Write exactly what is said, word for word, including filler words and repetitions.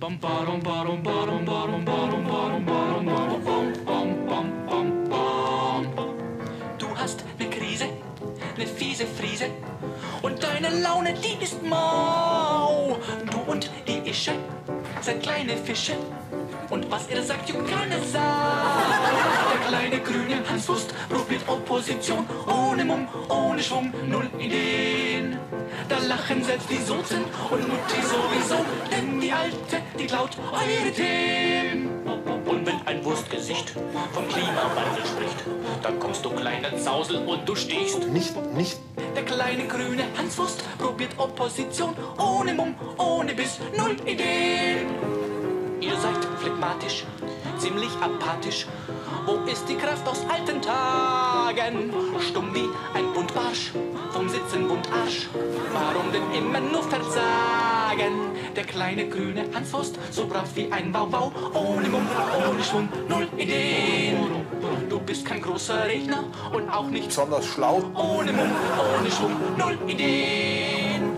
Bam, barum, barum, barum, barum, barum, barum, barum, barum, bam, bam, bam, bam, bam. Du hast ne Krise, ne fiese Friese und deine Laune, die ist mau. Du und die Ische seid kleine Fische und was ihr sagt, juckt keine Sau. Der kleine grüne Hanswurst probiert Opposition ohne Mumm, ohne Schwung, null Ideen. Da lachen selbst die Sozen und Mutti sowieso, denn die Alte, die klaut eure Themen. Und wenn ein Wurstgesicht vom Klimawandel spricht, dann kommst du kleiner Zausel und du stichst. Nicht, nicht. Der kleine grüne Hanswurst probiert Opposition ohne Mumm, ohne Biss, null Ideen. Ihr seid phlegmatisch, ziemlich apathisch. Wo ist die Kraft aus alten Tagen? Stumm wie ein Buntbarsch, vom Sitzen Buntarsch. Warum denn immer nur versagen? Der kleine grüne Hanswurst, so brav wie ein Wauwau. Ohne Mumm, ohne Schwung, null Ideen. Du bist kein großer Redner und auch nicht Besonders schlau. ohne Mumm, ohne Schwung, null Ideen.